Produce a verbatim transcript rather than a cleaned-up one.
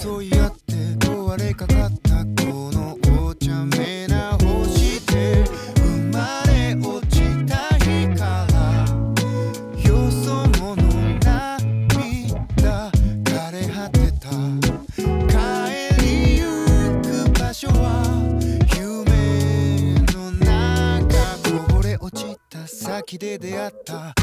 争い合って壊れかかったこのお茶目な星で生まれ落ちた日からよそ者涙枯れ果てた帰りゆく場所は夢の中こぼれ落ちた先で出会った